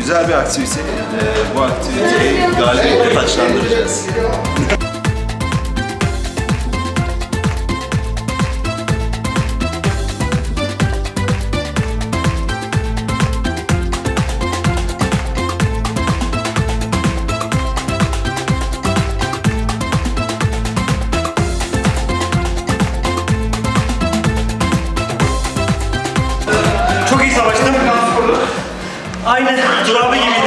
güzel bir aktivite. Bu aktiviteyi galibiyetle taçlandıracağız. Çok iyi savaştım. Aynen Tur abi gibiydi.